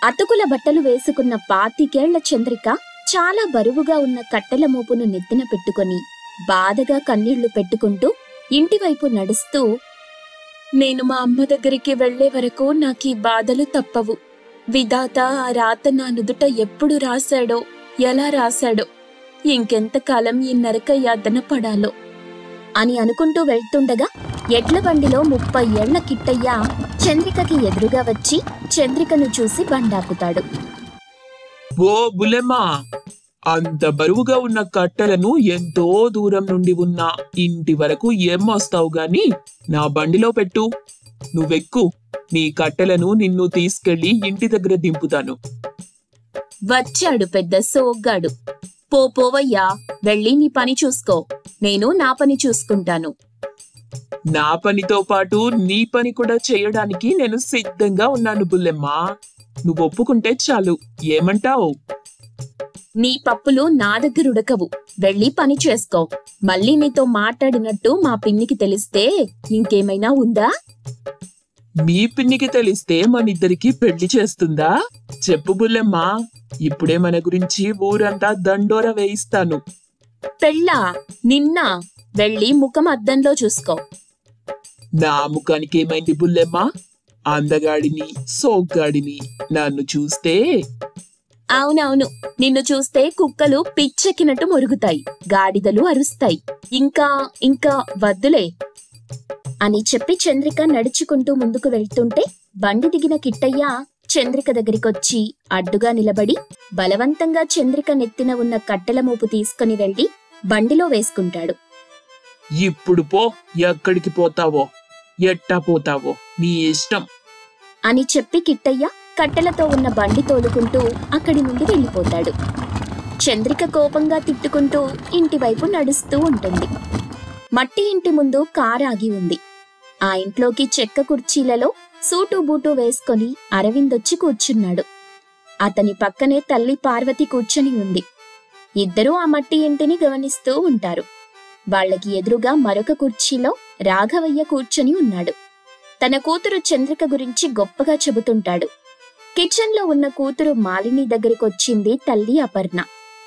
అతుకుల బట్టలు వేసుకున్న 25 చంద్రిక చాలా బరువుగా ఉన్న కట్టెల మోపును నెత్తిన పెట్టుకొని బాధగా కన్నీళ్లు పెట్టుకుంటూ ఇంటివైపు నడుస్తూ, నేను మా అమ్మ దగ్గరికి వెళ్లే వరకు నాకీ బాధలు తప్పవు. విధాత ఆ రాత నా నుదుట ఎప్పుడు రాశాడో, ఎలా రాశాడో, ఇంకెంతకాలం ఈ నరక యాతన పడాలో అని అనుకుంటూ వెళ్తుండగా ఎడ్ల బండిలో 30 ఏళ్ల కిట్టయ్య చంద్రికకి ఎదురుగా వచ్చి చంద్రికను చూసి బండాపుతాడు. ఓ బులెమ్మా, అంత బరువుగా ఉన్న కట్టెలను ఎంతో దూరం నుండి ఉన్న ఇంటి వరకు ఏం మోస్తావు గాని నా బండిలో పెట్టు. నువ్వెక్కు, నీ కట్టెలను నిన్ను తీసుకెళ్లి ఇంటి దగ్గర దింపుతాను. వచ్చాడు పెద్ద సోగ్గాడు. పోవయ్యా, వెళ్ళి నీ పని చూసుకో, నేను నా పని చూసుకుంటాను. నా పనితో పాటు నీ పని కూడా చేయడానికి నేను సిద్ధంగా ఉన్నాను బుల్లెమ్మా. నువ్వు ఒప్పుకుంటే చాలు. ఏమంటావు? నీ పప్పులు నా దగ్గర ఉడకవు. వెళ్ళి పని చేసుకో. మళ్ళీ నీతో మాట్లాడినట్టు మా పిన్నికి తెలిస్తే ఇంకేమైనా ఉందా? మీ పిన్నికి తెలిస్తే మనిద్దరికి పెళ్లి చేస్తుందా? చెప్పు బుల్లెమ్మా, ఇప్పుడే మన గురించి ఊరంతా దండోర వేయిస్తాను. పెళ్ళా? నిన్న వెళ్ళి ముఖం అద్దంలో చూసుకో. నా ముఖానికి ఏమైంది బుల్లెమ్మా? అందగాడిని, సోగ్గాడిని నన్ను చూస్తే. అవునవును, నిన్ను చూస్తే కుక్కలు పిచ్చెక్కినట్టు మురుగుతాయి, గాడిదలు అరుస్తాయి. ఇంకా వద్దులే అని చెప్పి చంద్రిక నడుచుకుంటూ ముందుకు వెళ్తుంటే బండి దిగిన కిట్టయ్య చంద్రిక దగ్గరికొచ్చి అడ్డుగా నిలబడి బలవంతంగా చంద్రిక నెత్తిన ఉన్న కట్టెల మోపు తీసుకుని వెళ్లి బండిలో వేసుకుంటాడు. ఇప్పుడు పో, ఎక్కడికి పోతావో, ఎట్టా పోతావో నీ ఇష్టం అని చెప్పి కిట్టయ్య కట్టెలతో ఉన్న బండి తోలుకుంటూ అక్కడి నుండి వెళ్ళిపోతాడు. చంద్రిక కోపంగా తిట్టుకుంటూ ఇంటివైపు నడుస్తూ ఉంటుంది. మట్టి ఇంటి ముందు కారు ఆగి ఉంది. ఆ ఇంట్లోకి చెక్క కుర్చీలలో సూటు బూటు వేసుకొని అరవిందొచ్చి కూర్చున్నాడు. అతని పక్కనే తల్లి పార్వతి కూర్చొని ఉంది. ఇద్దరూ ఆ మట్టి ఇంటిని గమనిస్తూ ఉంటారు. వాళ్లకి ఎదురుగా మరొక కుర్చీలో రాఘవయ్య కూర్చొని ఉన్నాడు. తన కూతురు చంద్రిక గురించి గొప్పగా చెబుతుంటాడు. కిచెన్లో ఉన్న కూతురు మాలిని దగ్గరికొచ్చింది తల్లి అపర్ణ.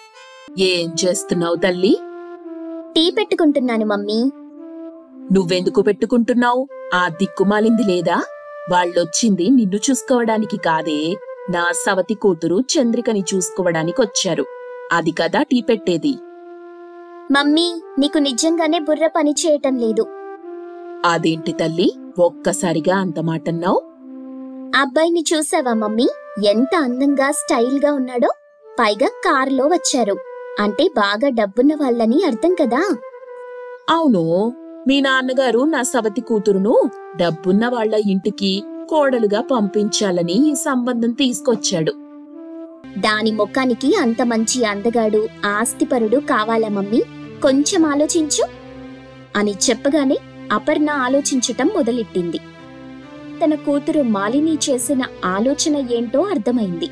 ఏం చేస్తున్నావు తల్లి? టీ పెట్టుకుంటున్నాను మమ్మీ. నువ్వెందుకు పెట్టుకుంటున్నావు? ఆ దిక్కుమాలింది లేదా? వాళ్ళొచ్చింది నిన్ను చూసుకోవడానికి కాదే, నా సవతి కూతురు చంద్రికని చూసుకోవడానికొచ్చారు. అది కదా టీ పెట్టేది. మమ్మీ, నీకు నిజంగానే బుర్ర పని చేయటం లేదు. అదేంటి తల్లి, ఒక్కసారిగా అంత మాటన్నావు? అబ్బాయిని చూసావా మమ్మీ? ఎంత అందంగా స్టైల్గా ఉన్నాడో. పైగా కారులో వచ్చారు అంటే బాగా డబ్బున్న వాళ్ళని అర్థం కదా. అవును, మీ నాన్నగారు నా సవతి కూతురును డబ్బున్న వాళ్ల ఇంటికి కోడలుగా పంపించాలని ఈ సంబంధం తీసుకొచ్చాడు. దాని ముఖానికి అంత మంచి అందగాడు, ఆస్తిపరుడు కావాలా మమ్మీ? కొంచెం ఆలోచించు అని చెప్పగానే అపర్ణ ఆలోచించటం మొదలెట్టింది. తన కూతురు మాలిని చేసిన ఆలోచన ఏంటో అర్థమైంది.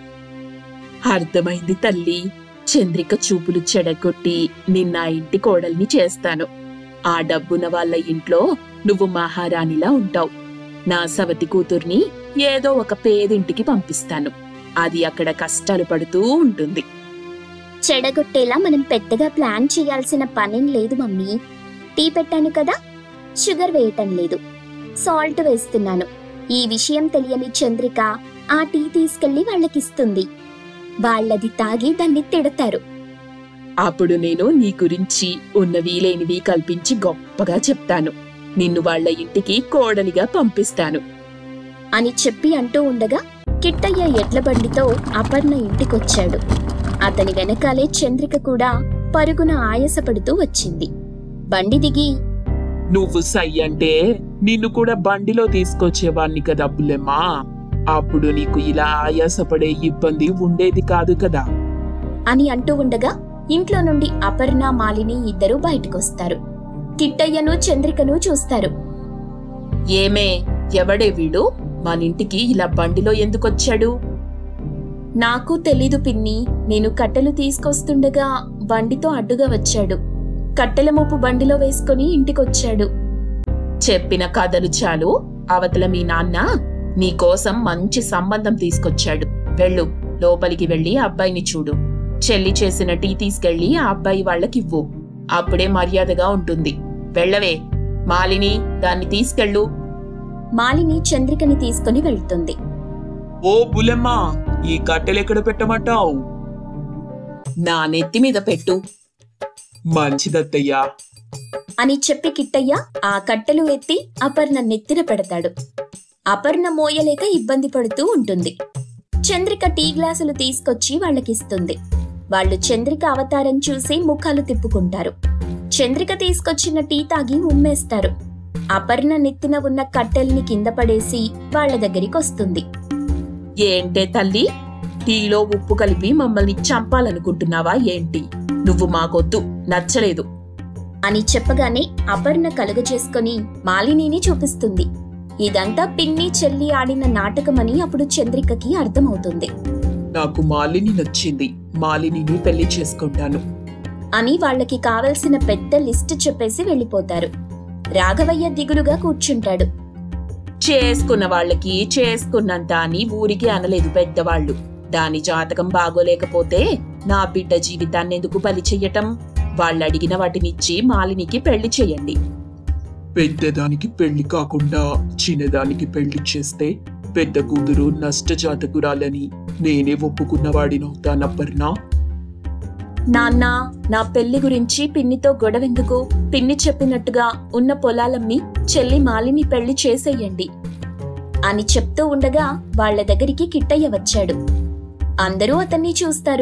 అర్థమైంది తల్లి. చంద్రిక చూపులు చెడగొట్టి నిన్న ఇంటి కోడల్ని చేస్తాను. ఆ డబ్బున్న వాళ్ళ ఇంట్లో నువ్వు మహారాణిలా ఉంటావు. నా సవతి కూతుర్ని ఏదో ఒక పేదింటికి పంపిస్తాను. అది అక్కడ కష్టాలు పడుతూ ఉంటుంది. చెడగొట్టేలా మనం పెద్దగా ప్లాన్ చేయాల్సిన పనేం లేదు మమ్మీ. టీ పెట్టాను కదా, షుగర్ వేయటం లేదు, సాల్ట్ వేస్తున్నాను. ఈ విషయం తెలియని చంద్రిక ఆ టీ తీసుకెళ్లి వాళ్ళకిస్తుంది. వాళ్ళది తాగి దాన్ని తిడతారు. అప్పుడు నేను నీ గురించి ఉన్నవి లేనివి కల్పించి గొప్పగా చెప్తాను. నిన్ను వాళ్ల ఇంటికి కోడలిగా పంపిస్తాను అని చెప్పి అంటూ ఉండగా కిట్టయ్య ఎడ్ల బండితో అపర్ణ ఇంటికొచ్చాడు. అతని వెనకాలే చంద్రిక కూడా పరుగున ఆయాసపడుతూ వచ్చింది. బండి దిగి, నువ్వు సై అంటే నిన్ను కూడా బండిలో తీసుకొచ్చేవాణ్ణి కదా బుల్లెమ్మా. అప్పుడు నీకు ఇలా ఆయాసపడే ఇబ్బంది ఉండేది కాదు కదా అని అంటూ ఉండగా ఇంట్లో నుండి అపర్ణ, మాలిని ఇద్దరూ బయటకొస్తారు. కిట్టయ్యను చంద్రికను చూస్తారు. ఏమే, ఎవడే వీడు? మనింటికి ఇలా బండిలో ఎందుకొచ్చాడు? నాకు తెలీదు పిన్ని. నేను కట్టెలు తీసుకొస్తుండగా బండితో అడ్డుగా వచ్చాడు. కట్టెల మోపు బండిలో వేసుకుని ఇంటికొచ్చాడు. చెప్పిన కథలు చాలు. అవతల మీ నాన్న నీకోసం మంచి సంబంధం తీసుకొచ్చాడు. వెళ్ళు, లోపలికి వెళ్ళి అబ్బాయిని చూడు. చెల్లి చేసిన టీ తీసుకెళ్లి ఆ అబ్బాయి వాళ్ళకివ్వు. అప్పుడే మర్యాదగా ఉంటుంది. వెళ్ళవే మాలిని, దాన్ని తీసుకెళ్ళు. మాలిని చంద్రికని తీసుకుని వెళ్తుంది. ఓ బులెమ్మ, ఈ కట్టెలెక్కడ పెట్టమంటావు? నా నెత్తి మీద పెట్టు. మంచిదత్తయ్యా అని చెప్పి కిట్టయ్య ఆ కట్టెలు ఎత్తి అపర్ణ నెత్తిన పెడతాడు. అపర్ణ మోయలేక ఇబ్బంది పడుతూ ఉంటుంది. చంద్రిక టీ గ్లాసులు తీసుకొచ్చి వాళ్ళకిస్తుంది. వాళ్ళు చంద్రిక అవతారం చూసి ముఖాలు తిప్పుకుంటారు. చంద్రిక తీసుకొచ్చిన టీ తాగి ఉమ్మేస్తారు. అపర్ణ నెత్తిన ఉన్న కట్టెల్ని కింద పడేసి వాళ్ల దగ్గరికొస్తుంది. ఏంటే తల్లి, టీలో ఉప్పు కలిపి మమ్మల్ని చంపాలనుకుంటున్నావా ఏంటి? నువ్వు మాకొద్దు, నచ్చలేదు అని చెప్పగానే అపర్ణ కలుగజేసుకుని మాలినిని చూపిస్తుంది. ఇదంతా పిన్ని చెల్లి ఆడిన నాటకమని అప్పుడు చంద్రికకి అర్థమవుతుంది. నాకు మాలిని నచ్చింది, మాలినిని పెళ్లి చేసుకుంటాను అని వాళ్ళకి కావలసిన పెద్ద లిస్టు చెప్పేసి వెళ్ళిపోతారు. రాఘవయ్య దిగులుగా కూర్చుంటాడు. చేసుకున్న వాళ్ళకి చేసుకున్నంత అని ఊరికి అనలేదు పెద్దవాళ్ళు. దాని జాతకం బాగోలేకపోతే నా బిడ్డ జీవితాన్ని ఎందుకు బలి చెయ్యటం? వాళ్ళడిగిన వాటినిచ్చి మాలినికి పెళ్లి చెయ్యండి. పెద్దదానికి పెళ్లి కాకుండా చిన్నదానికి పెళ్లి చేస్తే పెద్ద కూతురు నష్టజాతకురాలని నేనే ఒప్పుకున్నవాడినవుతానప్పర్నా. నాన్న, నా పెళ్లి గురించి పిన్నితో గొడవెందుకు? పిన్ని చెప్పినట్టుగా ఉన్న పొలాలమ్మి చెల్లి మాలిని పెళ్లి చేసేయండి అని చెప్తూ ఉండగా వాళ్ల దగ్గరికి కిట్టయ్య వచ్చాడు. అందరూ అతన్ని చూస్తారు.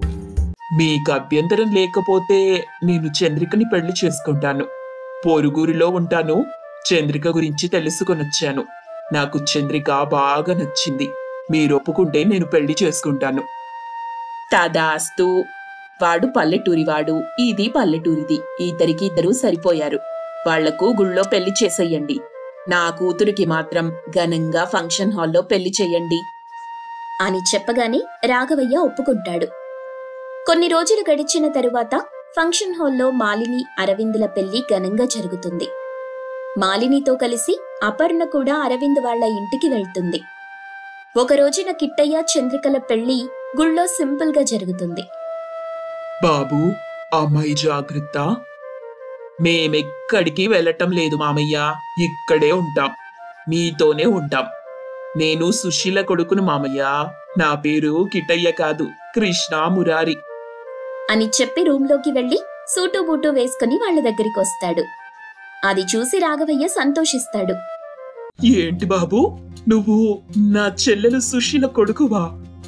మీకు అభ్యంతరం లేకపోతే నేను చంద్రికని పెళ్లి చేసుకుంటాను. పొరుగురిలో ఉంటాను. చంద్రిక గురించి తెలుసుకొనొచ్చాను. నాకు చంద్రిక బాగా నచ్చింది. మీరు ఒప్పుకుంటే నేను పెళ్లి చేసుకుంటాను. తదాస్తు. వాడు పల్లెటూరివాడు, ఇది పల్లెటూరిది. ఇద్దరికి ఇద్దరు సరిపోయారు. వాళ్లకు గుళ్ళో పెళ్లి చేసేయండి. నా కూతురికి మాత్రం ఘనంగా ఫంక్షన్ హాల్లో పెళ్లి చెయ్యండి అని చెప్పగానే రాఘవయ్య ఒప్పుకుంటాడు. కొన్ని రోజులు గడిచిన తరువాత ఫంక్షన్ హాల్లో మాలిని అరవిందుల పెళ్లి ఘనంగా జరుగుతుంది. మాలినితో కలిసి అపర్ణ కూడా అరవింద్ వాళ్ల ఇంటికి వెళ్తుంది. ఒక రోజున కిట్టయ్య చంద్రికల పెళ్లి గుళ్ళో సింపుల్ గా జరుగుతుంది. బాబు, అమ్మాయి జాగ్రత్త. మేమెక్కడికి వెళ్ళటం లేదు మామయ్య, ఇక్కడే ఉంటాం. మీతోనే ఉంటాం. నేను సుశీల కొడుకును మామయ్య. నా పేరు కిట్టయ్య కాదు, కృష్ణ మురారి అని చెప్పి రూంలోకి వెళ్లి సూటు బూటు వేసుకుని వాళ్ల దగ్గరికి వస్తాడు. అది చూసి రాఘవయ్య సంతోషిస్తాడు. ఏంటి బాబు, నువ్వు నా చెల్లెలు సుశీల కొడుకువా?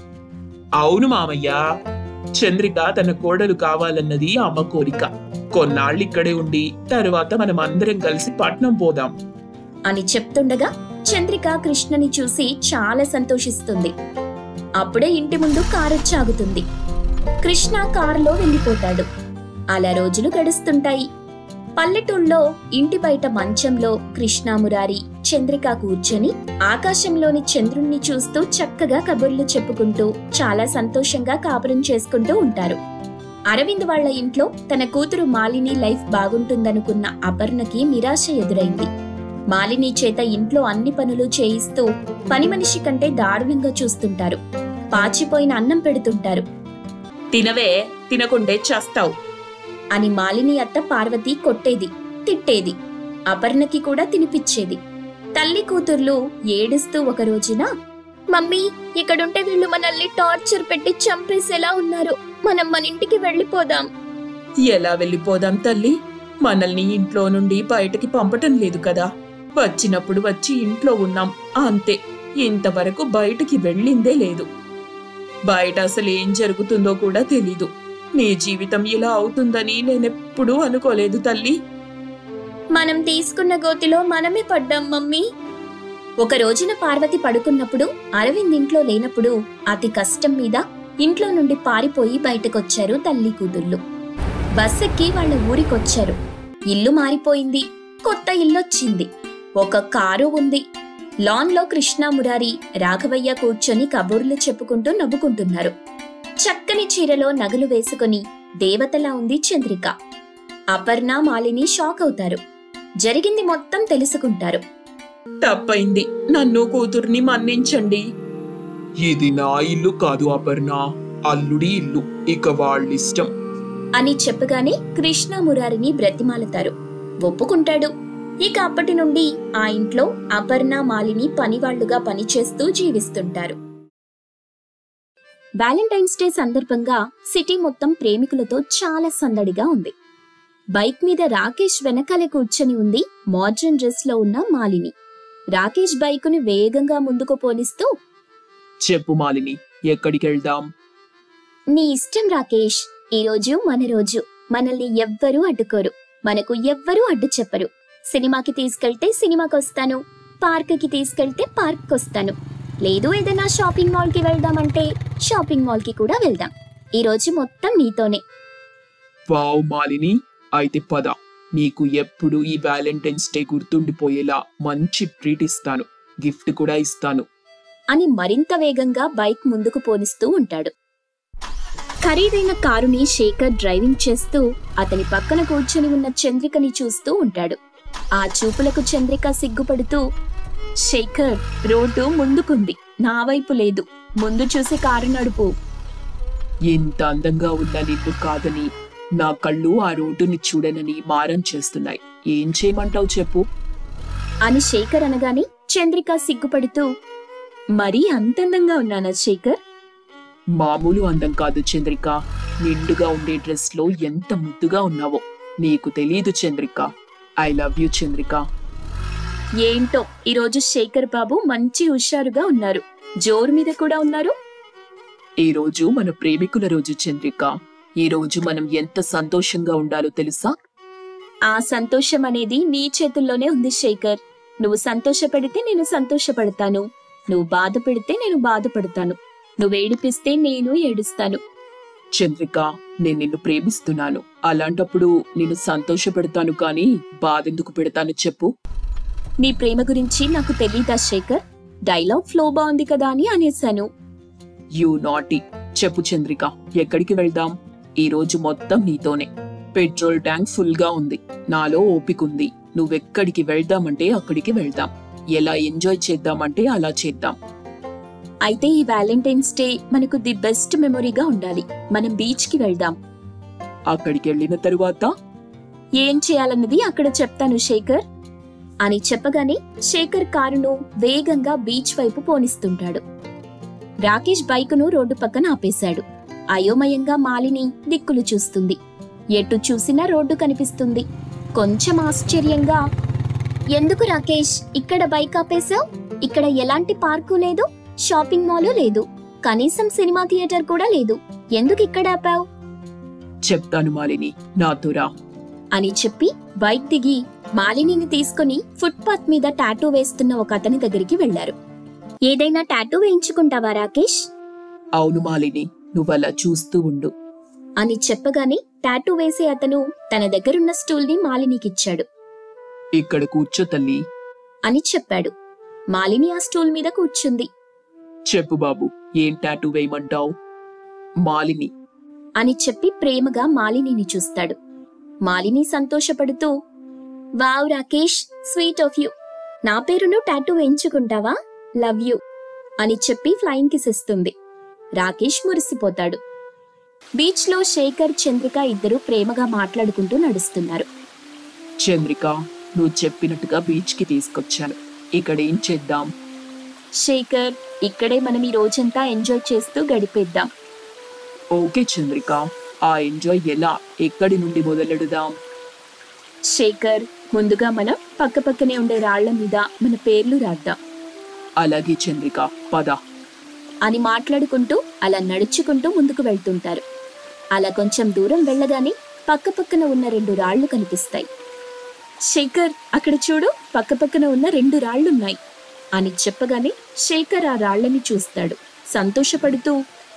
అవును మామయ్య. చంద్రిక తన కోడలు కావాలన్నది అమ్మ కోరిక. కొన్నాళ్ళిక్కడే ఉండి తరువాత మనం అందరం కలిసి పట్నం పోదాం అని చెప్తుండగా చంద్రిక కృష్ణని చూసి చాలా సంతోషిస్తుంది. అప్పుడే ఇంటి ముందు కారొచ్చి ఆగుతుంది. కృష్ణ కారులో వెళ్లిపోతాడు. అలా రోజులు గడుస్తుంటాయి. పల్లెటూళ్ళలో ఇంటి బయట మంచంలో కృష్ణ మురారి చంద్రిక కూర్చొని ఆకాశంలోని చంద్రుణ్ణి చూస్తూ చక్కగా కబుర్లు చెప్పుకుంటూ చాలా సంతోషంగా కాపురం చేసుకుంటూ ఉంటారు. అరవింద్ వాళ్ల ఇంట్లో తన కూతురు మాలిని లైఫ్ బాగుంటుందనుకున్న అపర్ణకి నిరాశ ఎదురైంది. మాలిని చేత ఇంట్లో అన్ని పనులు చేయిస్తూ పని మనిషి కంటే దారుణంగా చూస్తుంటారు. పాచిపోయిన అన్నం పెడుతుంటారు. తినవే, తినకుండే చస్తావు అని మాలిని అత్త పార్వతి కొట్టేది, తిట్టేది. అపర్ణకి కూడా తినిపిచ్చేది. తల్లి కూతుర్లు ఏడుస్తూ ఒక రోజున, మమ్మీ, ఇక్కడుంటే వీళ్ళు మనల్ని టార్చర్ పెట్టి చంపేసేలా ఉన్నారు. మనం మన ఇంటికి వెళ్ళిపోదాం. ఎలా వెళ్ళిపోదాం తల్లి? మనల్ని ఇంట్లో నుండి బయటకి పంపటం లేదు కదా. వచ్చినప్పుడు వచ్చి ఇంట్లో ఉన్నాం అంతే. ఇంతవరకు బయటకి వెళ్ళిందే లేదు. బయట అసలు ఏం జరుగుతుందో కూడా తెలీదు. నీ జీవితం ఇలా అవుతుందని నేనెప్పుడూ అనుకోలేదు తల్లి. మనం తీసుకున్న గోతిలో మనమే పడ్డాం మమ్మీ. ఒక రోజున పార్వతి పడుకున్నప్పుడు అరవింద్ ఇంట్లో లేనప్పుడు అతి కష్టం మీద ఇంట్లో నుండి పారిపోయి బయటకొచ్చారు తల్లి కూతుర్లు. బస్సెక్కి వాళ్ళ ఊరికొచ్చారు. ఇల్లు మారిపోయింది. కొత్త ఇల్లొచ్చింది. ఒక కారు ఉంది. లాన్ లో కృష్ణ మురారి రాఘవయ్య కూర్చొని కబుర్లు చెప్పుకుంటూ నవ్వుకుంటున్నారు. చక్కని చీరలో నగలు వేసుకుని దేవతలా ఉంది చంద్రిక. అపర్ణ మాలిని షాక్ అవుతారు. జరిగింది మొత్తం తెలుసుకుంటారు. తప్పైంది, నన్ను కూతుర్ని మన్నించండి. ఇది నా ఇల్లు కాదు అపర్ణ, అల్లుడి ఇల్లు, ఇక వాళ్ళిష్టం. అని చెప్పగానే కృష్ణ మురారిని బ్రతిమాలతారు. ఒప్పుకుంటాడు. ఇక అప్పటి నుండి ఆ ఇంట్లో అపర్ణ మాలిని పనివాళ్లుగా పనిచేస్తూ జీవిస్తుంటారు. వ్యాలంటైన్స్ డే సందర్భంగా సిటీ మొత్తం ప్రేమికులతో చాలా సందడిగా ఉంది. బైక్ మీద రాకేష్ వెనకాలే కూర్చొని ఉంది మోడ్రన్ డ్రెస్ లో ఉన్న మాలిని. రాకేష్ బైకుని వేగంగా ముందుకు పోనిస్తూ, చెప్పు మాలిని, ఎక్కడికి వెళ్దాం? నీ ఇష్టం రాకేష్, ఈరోజు మన రోజు. మనల్ని ఎవ్వరూ అడ్డుకోరు, మనకు ఎవ్వరూ అడ్డు చెప్పరు. సినిమాకి తీసుకెళ్తే సినిమాకొస్తాను, పార్క్కి తీసుకెళ్తే పార్క్కొస్తాను, లేదు ఏదైనా షాపింగ్ మాల్కి వెళ్దామంటే షాపింగ్ మాల్కి కూడా వెళ్దాం. ఈరోజు మొత్తం నీతోనే. వావ్ మాలిని, అయితే పద, నీకు ఎప్పుడు ఈ వ్యాలంటైన్స్ డే గుర్తుండిపోయేలా మంచి ట్రీట్ ఇస్తాను, గిఫ్ట్ కూడా ఇస్తాను అని మరింత వేగంగా బైక్ ముందుకు పోనిస్తూ ఉంటాడు. ఖరీదైన కారుని శేఖర్ డ్రైవింగ్ చేస్తూ అతని పక్కన కూర్చొని ఉన్న చంద్రికని చూస్తూ ఉంటాడు. ఆ చూపులకు చంద్రిక సిగ్గుపడుతూ, శేఖర్, రోడ్డు ముందుకుంది, నా వైపు లేదు, ముందు చూసి కారు నడుపు. ఇంత అందంగా ఉన్న నిన్ను కాదని నా కళ్ళు ఆ రోడ్డుని చూడనని మారం చేస్తున్నాయి. ఏం చేయమంటావు చెప్పు? అని శేఖర్ అనగానే చంద్రిక సిగ్గుపడుతూ, మరీ అంతందంగా ఉన్నానా శేఖర్? మామూలు అందం కాదు చంద్రిక, నిండుగా ఉండే డ్రెస్ లో ఎంత ముద్దుగా ఉన్నావో. నీకు తెలీదు Chandrika. I love you Chandrika. ఏంటో ఈరోజు శేఖర్ బాబు మంచి హుషారుగా ఉన్నారు, జోరు మీద కూడా ఉన్నారు. ఈ రోజు మన ప్రేమికుల రోజు చంద్రిక. ఈ రోజు మనం ఎంత సంతోషంగా ఉండాలో తెలుసా? ఆ సంతోషం అనేది నీ చేతుల్లోనే ఉంది శేఖర్. నువ్వు సంతోషపెడితే నేను సంతోషపడతాను, నువ్వు బాధ పెడితే నేను బాధపడతాను, నువ్వు ఏడిపిస్తే నేను ఏడుస్తాను. చంద్రిక, నేను నిన్ను ప్రేమిస్తున్నాను. అలాంటప్పుడు నేను సంతోషపెడతాను కానీ బాధెందుకు పెడతాను చెప్పు? నీ ప్రేమ గురించి నాకు తెలీదా శేఖర్? డైలాగ్ ఫ్లో బాగుంది కదా అని అనేశాను. You naughty. చెప్పు చంద్రిక, ఎక్కడికి వెళ్దాం? ఈ రోజు మొత్తం నీతోనే. పెట్రోల్ ట్యాంక్ ఫుల్ గా ఉంది, నాలో ఓపికుంది. నువ్వెక్కడికి వెళ్దామంటే అక్కడికి వెళ్దాం, ఎలా ఎంజాయ్ చేద్దామంటే అలా చేద్దాం. అయితే ఈ వ్యాలంటైన్స్ డే మనకు ది బెస్ట్ మెమొరీగా ఉండాలి. మనం బీచ్ కి వెళ్దాం. అక్కడికి వెళ్ళిన తరువాత ఏం చేయాలన్నది అక్కడ చెప్తాను శేఖర్ అని చెప్పగానే శేఖర్ కారును వేగంగా బీచ్ వైపు పోనిస్తుంటాడు. రాకేష్ బైకును రోడ్డు పక్కన ఆపేశాడు. అయోమయంగా మాలిని దిక్కులు చూస్తుంది. ఎటు చూసినా రోడ్డు కనిపిస్తుంది. కొంచెం ఆశ్చర్యంగా, ఎందుకు రాకేష్ ఇక్కడ బైక్ ఆపేశావు? ఇక్కడ ఎలాంటి పార్కు లేదు, షాపింగ్ మాల్ లేదు, కనీసం సినిమా థియేటర్ కూడా లేదు, ఎందుకు ఇక్కడ ఆపావు? చెప్తాను మాలిని, నాతో రా అని చెప్పి బైక్ దిగి మాలినిని తీసుకుని ఫుట్పాత్ మీద టాటూ వేస్తున్న ఒక అతని దగ్గరికి వెళ్లారు. ఏదైనా టాటూ వేయించుకుంటావా రాకేష్? అవును మాలిని, నువ్వలా చూస్తూ ఉండు అని చెప్పగానే టాటూ వేసే అతను తన దగ్గరున్న స్టూల్ ని మాలినికిచ్చాడు. ఇక్కడ కూర్చో తల్లి అని చెప్పాడు. మాలిని ఆ స్టూల్ మీద కూర్చుంది. చెప్పు బాబు, ఏం టాటూ వేయమంటావు? మాలిని అని చెప్పి ప్రేమగా మాలినిని చూస్తాడు. మాలిని సంతోషపడుతూ, wow Rakesh, sweet of you, నా పేరును టాటూ వేయించుకుంటావా? లవ్ యూ అని చెప్పి ఫ్లయింగ్ కిస్ ఇస్తుంది. రాకేష్ మురిసిపోతాడు. బీచ్ లో శేఖర్, చంద్రిక ఇద్దరు ప్రేమగా మాట్లాడుకుంటూ నడుస్తున్నారు. చంద్రిక, నువ్వు చెప్పినట్టుగా బీచ్ కి తీసుకొచ్చాను. ఇక్కడ ఏం చేద్దాం? శేఖర్, ఇక్కడే మనం ఈ రోజంతా ఎంజాయ్ చేస్తూ గడిపేద్దాం. ఓకే చంద్రిక, ఆ ఎంజాయ్ ఎలా, ఎక్కడి నుండి మొదలెడదాం? శేఖర్, ముందుగా మనం పక్కపక్కనే ఉండే రాళ్ల మీద మన పేర్లు రాద్దాం. అలాగే చంద్రిక, పద అని మాట్లాడుకుంటూ అలా నడుచుకుంటూ ముందుకు వెళ్తుంటారు. అలా కొంచెం దూరం వెళ్ళగానే పక్కపక్కన ఉన్న 2 రాళ్లు కనిపిస్తాయి. శేఖర్, అక్కడ చూడు, పక్కపక్కన ఉన్న 2 రాళ్లున్నాయి అని చెప్పగానే శేఖర్ ఆ రాళ్లని చూస్తాడు. సంతోషపడుతూ,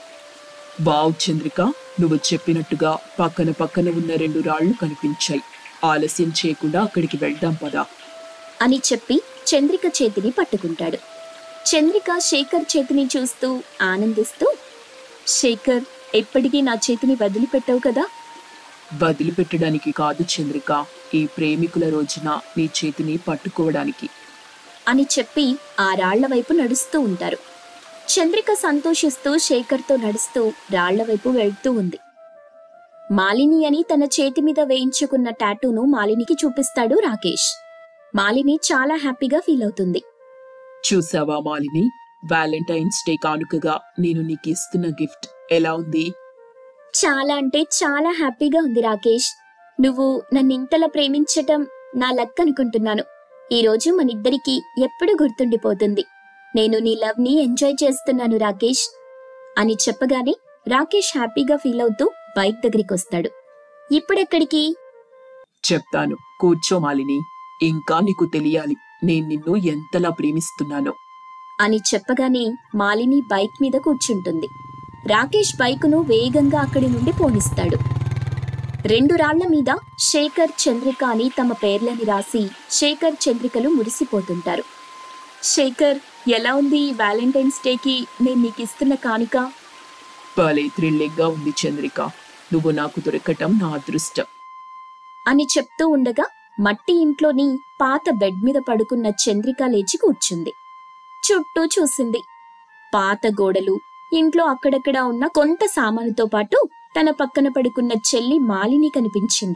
వావ్ చంద్రిక, నువ్వు చెప్పినట్టుగా పక్కన పక్కన ఉన్న 2 రాళ్లు కనిపించాయి. ఆలస్యం చేయకుండా అక్కడికి వెళ్దాం పదా అని చెప్పి చంద్రిక చేతిని పట్టుకుంటాడు. చంద్రిక శేఖర్ చేతిని చూస్తూ ఆనందిస్తూ, శేఖర్, ఎప్పటికీ నా చేతిని వదిలిపెట్టావు కదా? వదిలిపెట్టడానికి కాదు చంద్రిక, ఈ ప్రేమికుల రోజున నీ చేతిని పట్టుకోవడానికి. అని చెప్పి ఆ రాళ్ల వైపు నడుస్తూ ఉంటారు. చంద్రిక సంతోషిస్తూ శేఖర్తో నడుస్తూ రాళ్ల వైపు వెళ్తూ ఉంది. మాలిని అని తన చేతి మీద వేయించుకున్న టాటూను మాలినికి చూపిస్తాడు రాకేష్. మాలిని చాలా హ్యాపీగా ఫీల్ అవుతుంది. చూసావా మాలిని, వ్యాలంటైన్స్ డే కానుకగా నేను నీకు ఇస్తున్న గిఫ్ట్ ఎలా ఉంది? చాలా అంటే చాలా హ్యాపీగా ఉంది రాకేష్. నువ్వు నన్ను ఇంతలా ప్రేమించటం నా లక్ అనుకుంటున్నాను. ఈరోజు మనిద్దరికీ ఎప్పుడు గుర్తుండిపోతుంది. నేను నీ లవ్ ని ఎంజాయ్ చేస్తున్నాను రాకేష్ అని చెప్పగానే రాకేష్ హ్యాపీగా ఫీల్ అవుతూ బైక్ దగ్గరికి వస్తాడు. ఇప్పుడెక్కడికి? చెప్తాను, కూర్చో మాలిని. ఇంకా నీకు తెలియాలి నేను నిన్ను ఎంతలా ప్రేమిస్తున్నానో అని చెప్పగానే మాలిని బైక్ మీద కూర్చుంటుంది. రాకేష్ బైకును వేగంగా అక్కడి నుండి పోనిస్తాడు. 2 రాళ్ల మీద శేఖర్, చంద్రిక అని తమ పేర్లని రాసి శేఖర్, చంద్రికలు మురిసిపోతుంటారు. శేఖర్, ఎలా ఉంది ఈ వ్యాలంటైన్స్ డేకి నేను నీకు ఇస్తున్న కానుక? భలే థ్రిల్లింగ్ గా ఉంది చంద్రిక, నువ్వు నాకు దొరకటం నా అదృష్టం అని చెప్తూ ఉండగా మట్టి ఇంట్లోని పాత బెడ్ మీద పడుకున్న చంద్రిక లేచి కూర్చుంది. చుట్టూ చూసింది. పాత గోడలు, ఇంట్లో అక్కడక్కడ ఉన్న కొంత సామానుతో పాటు తన పక్కన పడుకున్న చెల్లి మాలిని కనిపించింది.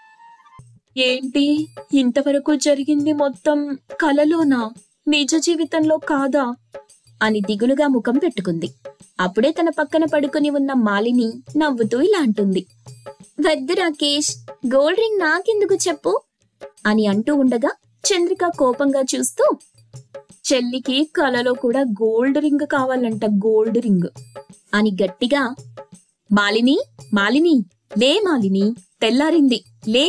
ఏంటి, ఇంతవరకు జరిగింది మొత్తం కలలోనా, నిజ జీవితంలో కాదా అని దిగులుగా ముఖం పెట్టుకుంది. అప్పుడే తన పక్కన పడుకుని ఉన్న మాలిని నవ్వుతూ ఇలా అంటుంది. వద్దు రాకేష్, గోల్డ్ రింగ్ నాకెందుకు చెప్పు అని అంటూ ఉండగా చంద్రిక కోపంగా చూస్తూ, చెల్లికి కలలో కూడా గోల్డ్ రింగ్ కావాలంట, గోల్డ్ రింగ్ అని గట్టిగా, మాలిని మాలిని లే, మాలిని తెల్లారింది లే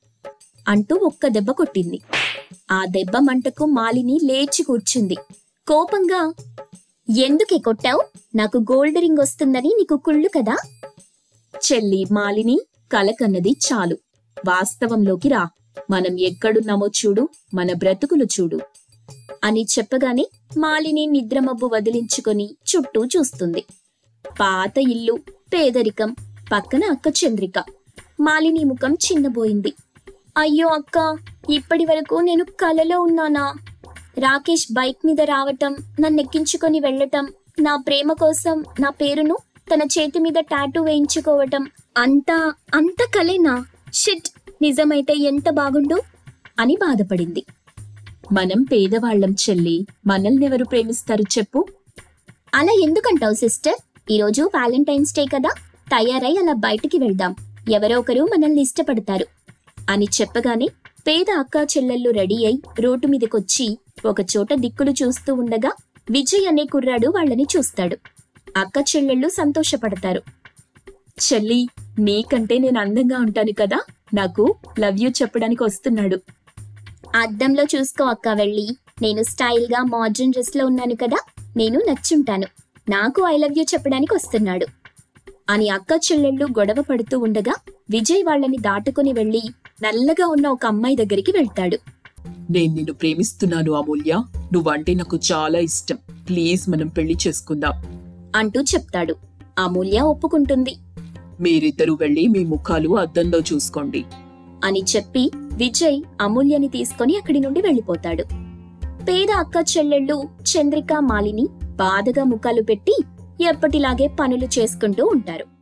అంటూ ఒక్క దెబ్బ కొట్టింది. ఆ దెబ్బ మంటకు మాలిని లేచి కూర్చుంది. కోపంగా, ఎందుకే కొట్టావు? నాకు గోల్డ్ రింగ్ వస్తుందని నీకు కుళ్ళు కదా? చెల్లి మాలిని, కలకన్నది చాలు, వాస్తవంలోకి రా. మనం ఎక్కడున్నామో చూడు, మన బ్రతుకులు చూడు అని చెప్పగానే మాలిని నిద్రమబ్బు వదిలించుకొని చుట్టూ చూస్తుంది. పాత ఇల్లు, పేదరికం, పక్కన అక్క చంద్రిక. మాలిని ముఖం చిన్నబోయింది. అయ్యో అక్క, ఇప్పటి వరకు నేను కలలో ఉన్నానా? రాకేష్ బైక్ మీద రావటం, నన్నెక్కించుకొని వెళ్ళటం, నా ప్రేమ కోసం నా పేరును తన చేతి మీద టాటూ వేయించుకోవటం అంత కలేనా? షిట్, నిజమైతే ఎంత బాగుండు అని బాధపడింది. మనం పేదవాళ్లం చెల్లి, మనల్నెవరు ప్రేమిస్తారు చెప్పు? అలా ఎందుకంటావు సిస్టర్? ఈరోజు వ్యాలంటైన్స్ డే కదా, తయారై అలా బయటికి వెళ్దాం, ఎవరో ఒకరు మనల్ని ఇష్టపడతారు అని చెప్పగానే పేద అక్కా చెల్లెళ్ళు రెడీ అయి రోడ్డు మీదకొచ్చి ఒకచోట దిక్కులు చూస్తూ ఉండగా విజయ్ అనే కుర్రాడు వాళ్ళని చూస్తాడు. అక్క చెల్లెళ్ళు సంతోషపడతారు. చెల్లి, నీకంటే నేను అందంగా ఉంటాను కదా, నాకు లవ్ యూ చెప్పడానికి వస్తున్నాడు. అద్దంలో చూసుకో అక్క వెళ్ళి, నేను స్టైల్ గా మోడ్రన్ డ్రెస్ లో ఉన్నాను కదా, నేను నచ్చుంటాను, నాకు ఐ లవ్ యూ చెప్పడానికి వస్తున్నాడు అని అక్క చెల్లెళ్ళు గొడవ పడుతూ ఉండగా విజయ్ వాళ్ళని దాటుకుని వెళ్లి నల్లగా ఉన్న ఒక అమ్మాయి దగ్గరికి వెళ్తాడు. నేను నిన్ను ప్రేమిస్తున్నాను అమూల్య, నువ్వంటే నాకు చాలా ఇష్టం, ప్లీజ్ మనం పెళ్లి చేసుకుందాం అంటూ చెప్తాడు. అమూల్య ఒప్పుకుంటుంది. మీరిద్దరూ వెళ్లి మీ ముఖాలు అద్దంలో చూసుకోండి అని చెప్పి విజయ్ అమూల్యని తీసుకొని అక్కడి నుండి వెళ్లిపోతాడు. పేద అక్క చెల్లెళ్ళు చంద్రిక, మాలిని బాధగా ముఖాలు పెట్టి ఎప్పటిలాగే పనులు చేసుకుంటూ ఉంటారు.